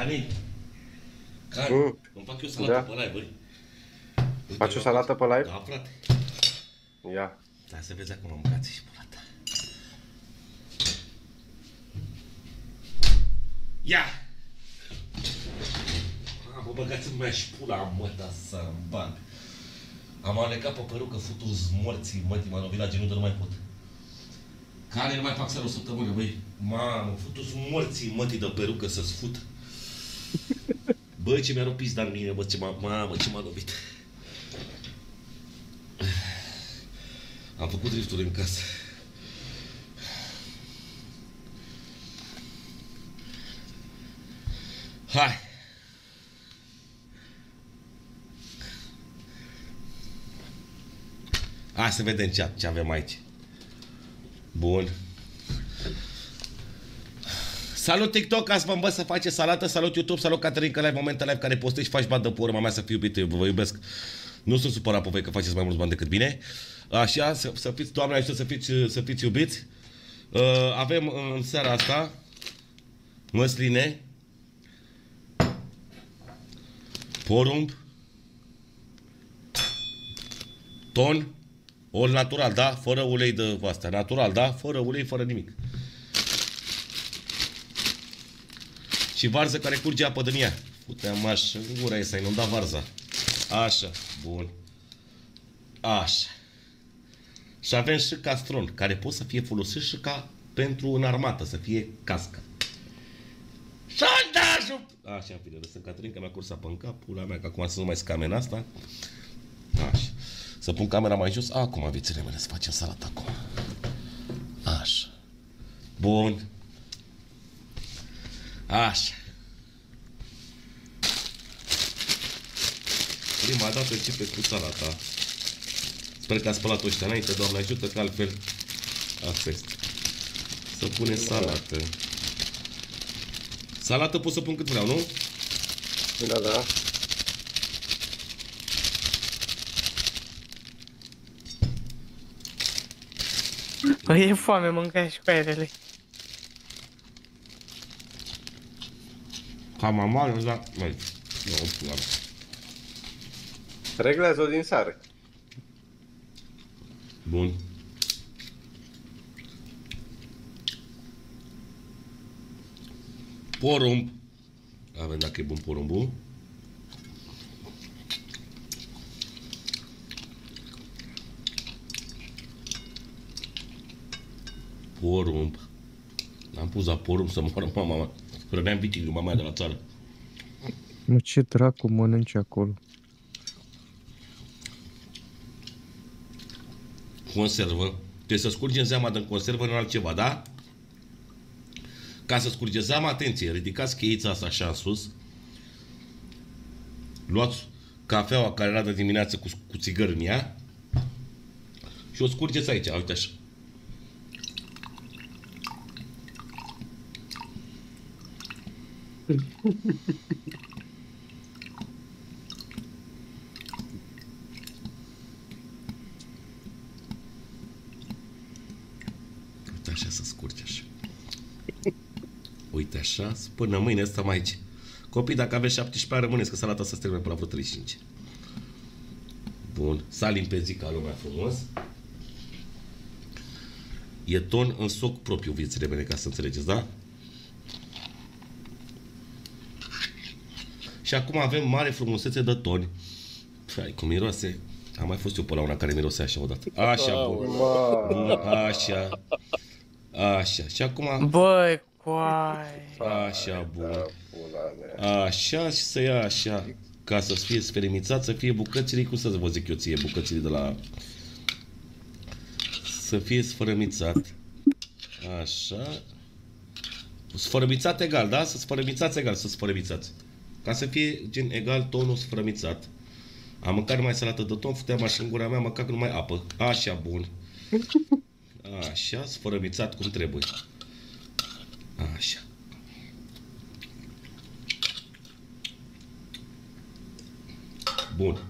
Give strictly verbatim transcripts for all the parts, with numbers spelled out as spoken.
Cani, Cani, mm. îmi fac eu salată da. pe live, băi. Faci o salată pe live? Da, frate. Ia. Hai să vezi acum mâncați și pula ta. Ia! A, bă, băgați-mi mea și pula, mă, da să-mi bag. Am alecat pe perucă, futu-s morții, mătii, m-am lovit la genunchi, nu mai pot. Care nu mai fac să o săptămână, băi? Mamă, futu-s morții, mătii, de perucă să-ți fut. Bă, ce mi-a rupt pizda în mine, bă, ce m-a, mamă, ce m-a lovit. Am făcut drifturi în casă. Hai! Hai să vedem ce, ce avem aici. Bun. Salut TikTok, azi mă să face salată. Salut YouTube, salut Caterinca Live, momente live care postezi și faci bani de pe urma mea, să fiu iubit, vă iubesc. Nu sunt supărat pe voi că faceți mai mulți bani decât bine. Așa, să, să fiți, Doamne ajută să fiți, să fiți iubiți. Uh, avem în seara asta măsline, porumb, ton, ori natural, da? Fără ulei de asta, natural, da? Fără ulei, fără nimic. Și varză care curge apă din ea. Puteam așa, în gura ei s-a inundat varza. Așa, bun. Așa. Și avem și castron, care pot să fie folosit și ca pentru în armată, să fie cască. Sondajul! Așa, în fine, lăsăm Caterinca mea cursa pe-n cap, pula mea, că acum să nu mai scamen asta. Așa. Să pun camera mai jos. Acum, vițele mele, să facem salată acum. Așa. Bun. Așa. Prima dată începe cu salata. Sper că a spălat ăștia înainte, Doamne ajută, că altfel asta este. Să punem salată. Salată pot să pun cât vreau, nu? Da, da. Păi e foame, mâncai și cu aerele. Cam amară, dar... Mai, nu, pula mea. Reglează-o din sare. Bun. Porumb. Avem dacă e bun porumbul. Porumb. Am pus la porumb să moară mama mea. Răneam vitigul mama mea de la țară. Mă, ce dracu mănânci acolo? Conservă. Trebuie să scurgem zeama din conservă în altceva, da? Ca să scurge zeama, atenție, ridicați cheița asta așa în sus. Luați cafeaua care era de dimineață cu, cu țigări în ea și o scurgeți aici, uite așa. Uite așa să scurge așa. Uite așa, până mâine stăm aici. Copii, dacă aveți șaptesprezece ani, rămâneți, că salata să se termine până la vreo treizeci și cinci. Bun, salim pe zi ca lumea frumos. E ton în soc propriu, viețile mele, ca să înțelegeți, da? Și acum avem mare frumusețe de toni. Hai, cum miroase. Am mai fost eu pe la una care mirose așa odată. Așa, bun. Bun, așa. Așa. Și acum... Băi, coai. Așa, bun. Așa și să ia așa. Ca să fie sferimițat, să fie bucățile, cum să vă zic eu ție, bucățile de la... Să fie sfărămițat. Așa. Sfărămițat egal, da? Să sfărămițați egal, să sfărămițați. Ca să fie gen egal tonul sfărămițat. Am mâncat numai salată de ton, futeam așa în gura mea, măcar că numai apă. Așa, bun. Așa, sfărămițat cum trebuie. Așa. Bun.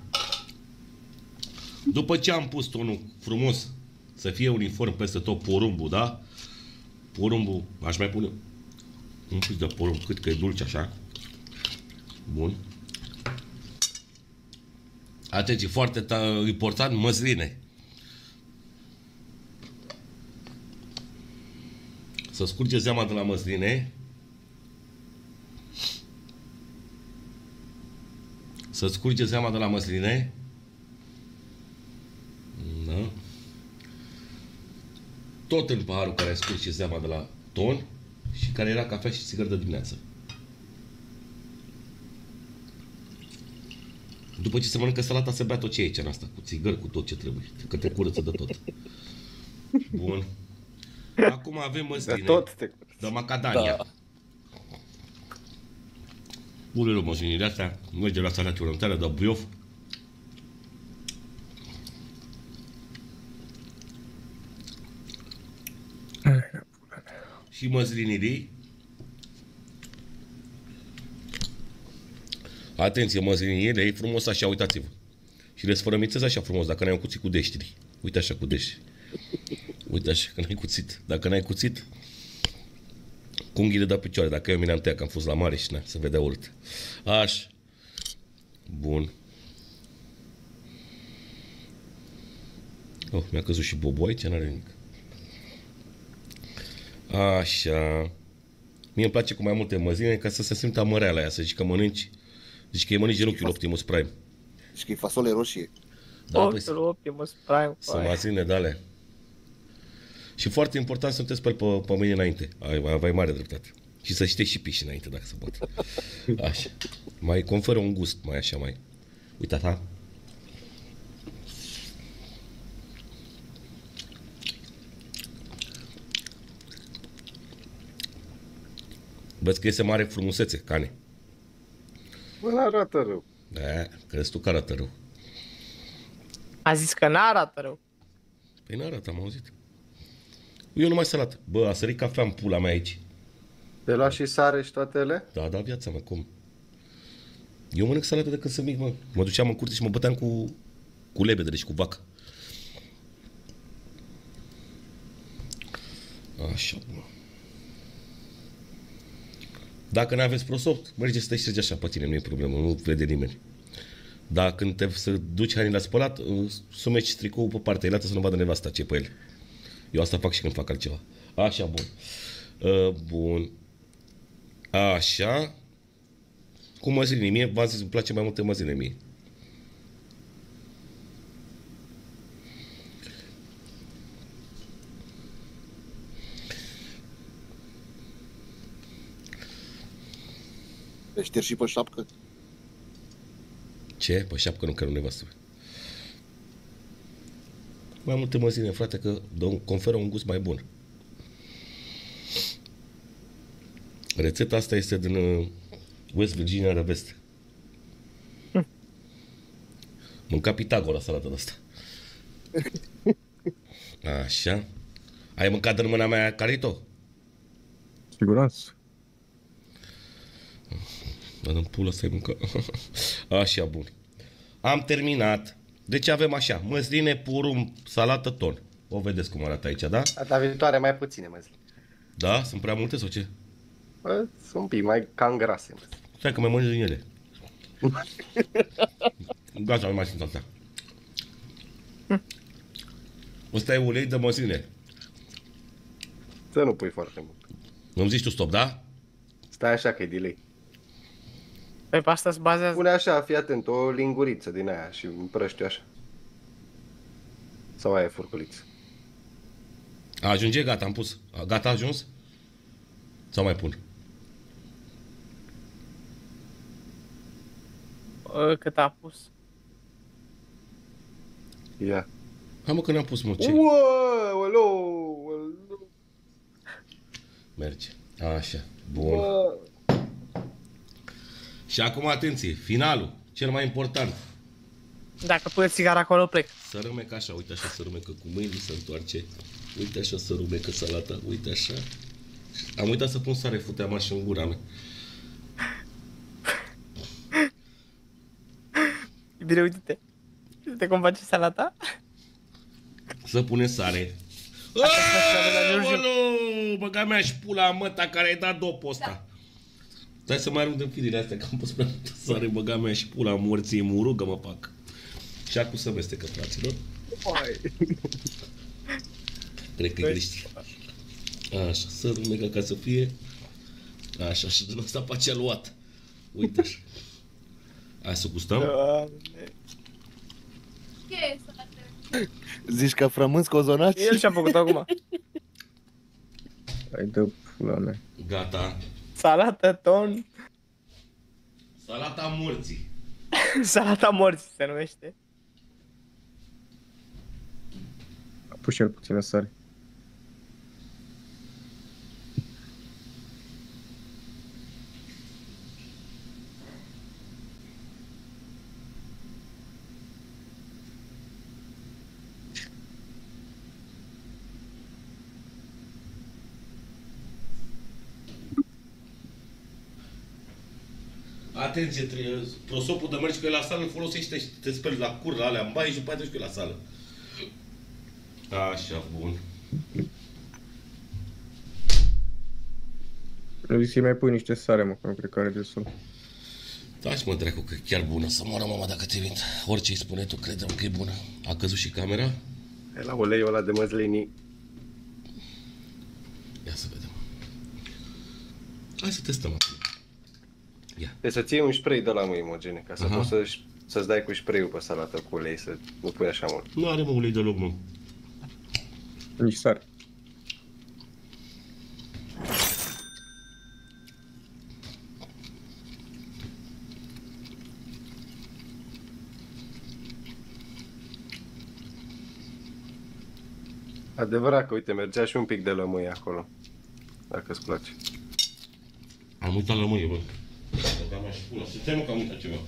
După ce am pus tonul frumos, să fie uniform peste tot porumbul, da? Porumbul, aș mai pune un pic de porumb, cât că e dulce așa. Bun. Atenție, foarte important, măsline. Să scurge zeama de la măsline. Să scurge zeama de la măsline. Da. Tot în paharul care scurge zeama de la ton și care era cafea și țigări de dimineață. După ce se mănâncă salata, se bea tot ce e aici în asta, cu țigări, cu tot ce trebuie, că te curăță de tot. Bun. Acum avem măsline. De tot te curăță. De macadamia. Da. Pune-le măslinile astea, merge la salatul următoare, de buiof. Și măslinile. Atenție, măslinile, e frumos așa, uitați-vă. Și le sfărămițez așa frumos, dacă n-ai un cuțit cu deștri. Uite așa cu deștri. Uite așa, că n-ai cuțit. Dacă n-ai cuțit, cu unghiile de picioare. Dacă eu mi le-am tăiat, că am fost la mare și na, se vedea urât. Așa. Bun. Oh, mi-a căzut și bobul aici, n-are nimic. Așa. Mie îmi place cu mai multe măsline ca să se simtă amăreala aia, să zici că mănânci. Zici că e mănânci genunchiul Optimus Prime. Și că e fasole roșie. Da, păi, Optul Optimus Prime. să măsline de alea. Și foarte important să nu te speli pe, pe mâine înainte. Ai, aveai mare dreptate. Și să știi și piși înainte, dacă se poate. Așa. Mai conferă un gust, mai așa, mai. Uite, ta. Vezi că iese mare frumusețe, cane. Bă, n-arată rău. Da, crezi tu că arată rău. A zis că n-arată rău. Păi n-arată, am auzit. Eu numai salată. Bă, a sărit cafea în pula mea aici. Te lua și sare și toate ele? Da, da, viața mea, cum? Eu mănânc salată de când sunt mic, mă. Mă duceam în curte și mă băteam cu, cu lebedele și cu vacă. Așa, bă. Dacă nu aveți prosop, merge să te ștergi așa pe tine, nu e problemă, nu vede nimeni. Dar când te să duci haine la spălat, sumeci tricoul pe partea elată să nu vadă nevasta ce pe el. Eu asta fac și când fac altceva. Așa, bun. Uh, bun. Așa. Cu măsline. Mie, v-am zis, îmi place mai multe măsline mie. Le ștergi și pe șapcă. Ce? Pe șapcă nu, că nu nevastă. Mai multe măsline, frate, că conferă un gust mai bun. Rețeta asta este din West Virginia de vest. Hm. Mânca Pitagora salata de asta. Așa. Ai mâncat din mâna mea carito? Siguranță. Dar în pulă să-i mâncă. Așa, bun. Am terminat. Deci avem așa, măsline, purum, salată, ton. O vedeți cum arată aici, da? Data viitoare mai puține măsline. Da? Sunt prea multe sau ce? Bă, sunt un pic mai cam grase. Mă. Stai că mai mănânci din ele. Gata, nu mai simt asta. Ăsta e ulei de măsline. Să nu pui foarte mult. Nu-mi zici tu stop, da? Stai așa că e delay. Păi pe asta se bazează. Pune așa, fii atent, o linguriță din aia și împrăști așa. Sau aia e furculiță. A, ajunge? Gata, am pus. A, gata, a ajuns? Sau mai pun? Cât a pus. Ia. Hai mă că n-am pus mult ce. Uou, alo, Merge. Așa. Bun. alo. Și acum atenție, finalul, cel mai important. Dacă pui țigara acolo, plec. Să rămecă așa, uite așa să rămecă cu mâinile, se întoarce. Uite așa să rămecă salata, uite așa. Am uitat să pun sare, futeam așa în gura mea. Bine, uite-te. Uite cum face salata. Să pune sare. Asta Aoleu, băga mea și pula măta care ai dat dopul ăsta. Stai să mai arunc din firele astea, că am pus prea multă sare, băga mea și pula morții, mă rugă, mă fac. Și acum să mestecă, fraților. Cred că e greșit. Așa, să rumega ca să fie. Așa, și din ăsta pe ce a luat. Uite așa. Hai să gustăm? Doamne. Zici că frămânți cozonaci? El și-a făcut acum. Hai de pula mea. Gata. Salată, ton. Salata morții. Salata morții se numește. A pus și el puțină sare. Atenție, trebuie, prosopul de mergi cu el la sală, îl folosește și te speli la cur, la alea în baie și după aia te duci cu el la sală. Așa, bun. Eu zic să-i mai pui niște sare, mă, că nu cred că are destul. Taci mă, dracu, că e chiar bună. Să moară mama dacă te mint. Orice îi spune tu, credem că e bună. A căzut și camera? E la uleiul ăla de măslinii. Ia să vedem. Hai să testăm acum. Ia. Trebuie să ții un spray de la mâini, Imogene, ca să Aha. poți să, să-ți dai cu spray-ul pe salată cu ulei, să nu pui așa mult. Nu are mă ulei deloc, mă. Nici sare. Adevărat că, uite, mergea și un pic de lămâie acolo. Dacă îți place. Am uitat lămâie, bă. Băga mea și pula. Să te mă că am uitat ceva.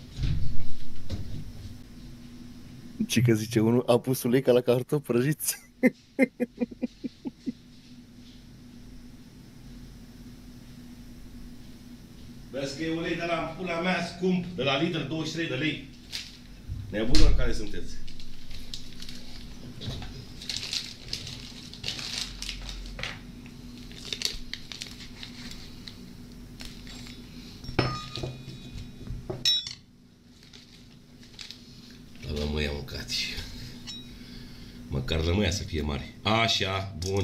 Ce că zice unul, a pus ulei ca la cartofi prăjiți. Vezi că e ulei de la pula mea scump, de la Lidl, douăzeci și trei de lei. Nebunilor care sunteți. La lămâia mâncați. Măcar lămâia să fie mare. Așa, bun.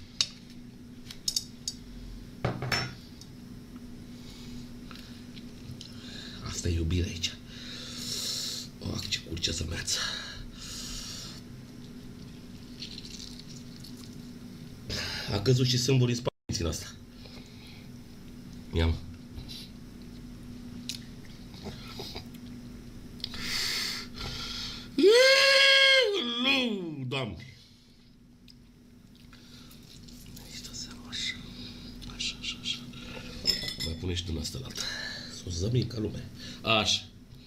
Asta e iubire aici. Oh, ce curce să meață. A căzut și sâmburii spați în asta. Ia-mă. Doamne. Aici dă seama așa. Așa, așa, așa. Mai pune și tu în asta la alta. S-o zămim ca lume. Așa.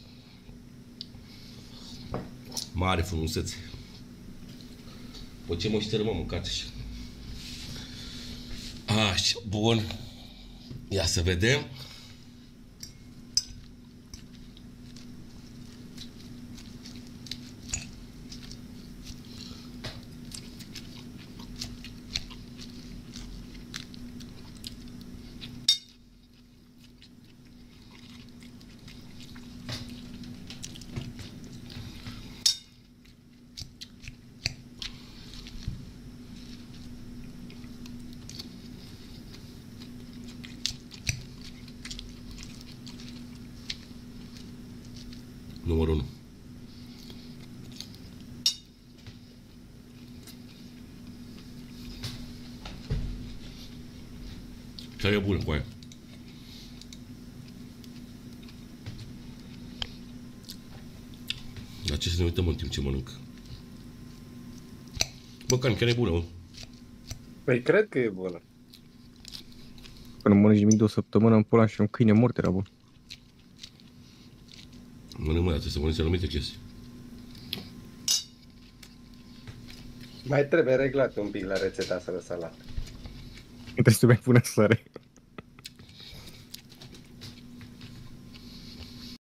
Mare frumusețe. Păi ce mășteră, mă, mâncați așa. Așa, bun. Ia să vedem. Numărul unu. Cea e bună cu aia. Dar ce să ne uităm în timp ce mănânc? Bă, Can, chiar e bună, mă. Păi cred că e bună. Până mănânci nimic de o săptămână în pula și un câine mort era bun. Mănânc, mă, trebuie să mănânci anumite chestii. Mai trebuie reglat un pic la rețeta asta de salată. Trebuie să mai pune sare.